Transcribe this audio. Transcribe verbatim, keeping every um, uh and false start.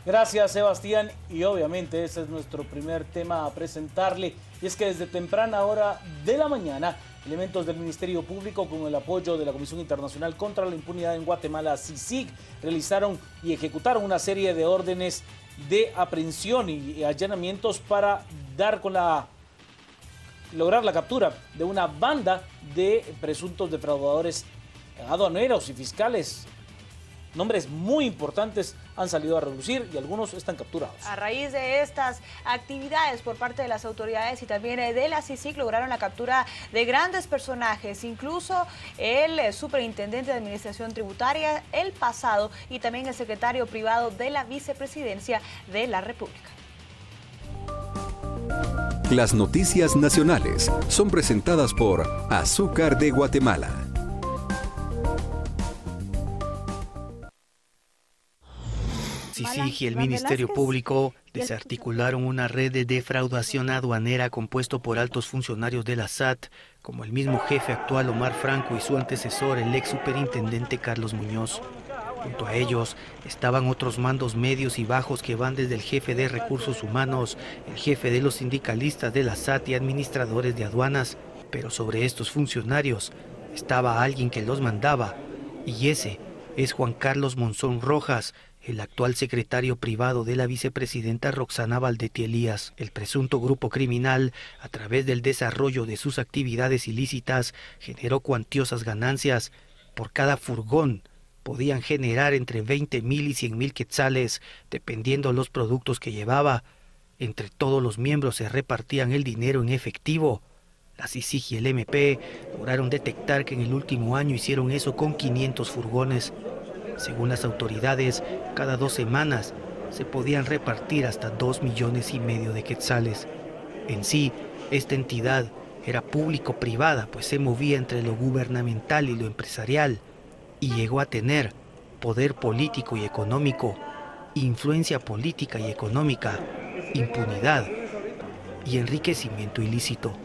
Gracias, Sebastián, y obviamente ese es nuestro primer tema a presentarle, y es que desde temprana hora de la mañana, elementos del Ministerio Público con el apoyo de la Comisión Internacional contra la Impunidad en Guatemala, C I C I G, realizaron y ejecutaron una serie de órdenes de aprehensión y allanamientos para dar con la lograr la captura de una banda de presuntos defraudadores aduaneros y fiscales. Nombres muy importantes han salido a relucir y algunos están capturados. A raíz de estas actividades por parte de las autoridades y también de la C I C I G lograron la captura de grandes personajes, incluso el superintendente de Administración Tributaria, el pasado, y también el secretario privado de la Vicepresidencia de la República. Las noticias nacionales son presentadas por Azúcar de Guatemala. C I C I G y el Ministerio Público desarticularon una red de defraudación aduanera compuesto por altos funcionarios de la S A T, como el mismo jefe actual Omar Franco y su antecesor, el ex superintendente Carlos Muñoz. Junto a ellos estaban otros mandos medios y bajos que van desde el jefe de Recursos Humanos, el jefe de los sindicalistas de la S A T y administradores de aduanas. Pero sobre estos funcionarios estaba alguien que los mandaba, y ese es Juan Carlos Monzón Rojas, el actual secretario privado de la vicepresidenta Roxana Valdetti Elías. El presunto grupo criminal, a través del desarrollo de sus actividades ilícitas, generó cuantiosas ganancias. Por cada furgón podían generar entre veinte mil y cien mil quetzales, dependiendo los productos que llevaba. Entre todos los miembros se repartían el dinero en efectivo. La C I C I G y el M P lograron detectar que en el último año hicieron eso con quinientos furgones. Según las autoridades, cada dos semanas se podían repartir hasta dos millones y medio de quetzales. En sí, esta entidad era público-privada, pues se movía entre lo gubernamental y lo empresarial, y llegó a tener poder político y económico, influencia política y económica, impunidad y enriquecimiento ilícito.